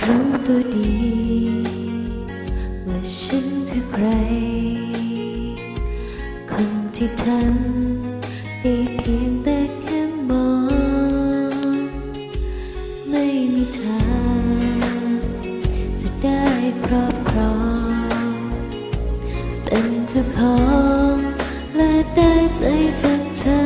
รู้ตัวดีว่าฉันคือใครคนที่ทำได้เพียงแต่แค่มองไม่มีทางจะได้ครอบครองเป็นเจ้าของและได้ใจจากเธอ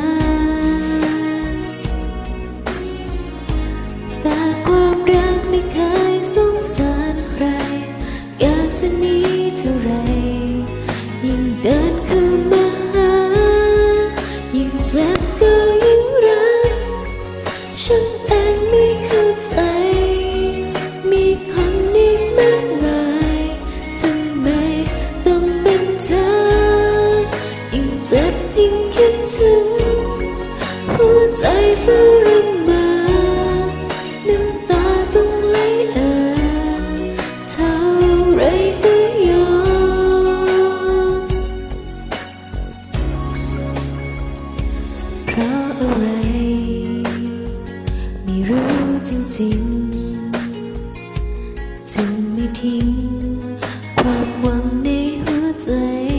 แต่ความรักไม่เคยสงสารใครอยากจะหนีเท่าไรยิ่งเดินเข้ามาหายิ่งเจ็บก็ยิ่งรักฉันเองไม่เข้าใจมีคนอีกมากมายทำไมต้องเป็นเธอยิ่งเจ็บยิ่งคิดถึงหัวใจเฝ้ารำมาน้ำตาต้องไหลเท่าไรก็ยอมเพราะอะไรไม่รู้จริงๆจึงไม่ทิ้งความหวังในหัวใจ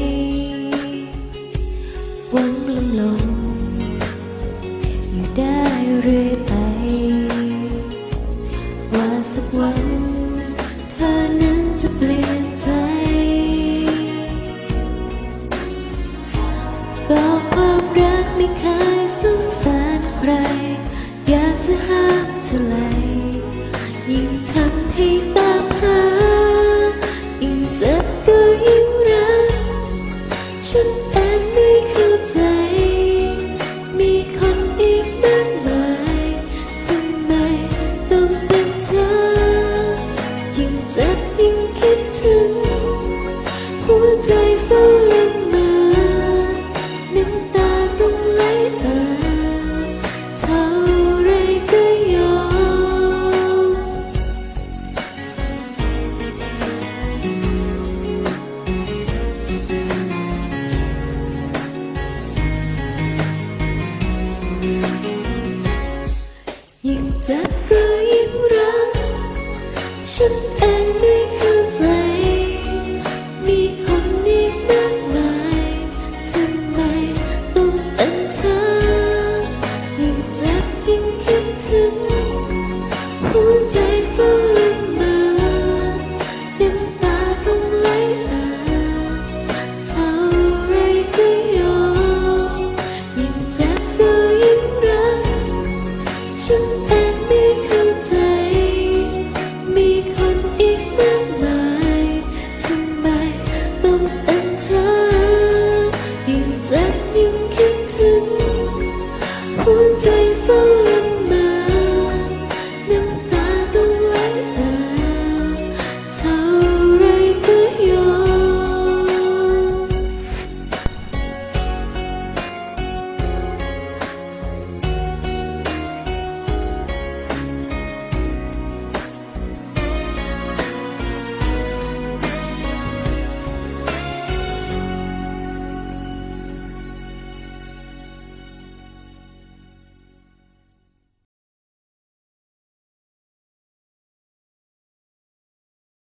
หวังลมอยู่ได้เรื่อยไปว่าสักวันเธอนั้นจะเปลี่ยนใจก็ความรักไม่เคยสงสารใครอยากจะห้ามเท่าไรยิ่งทำให้ตา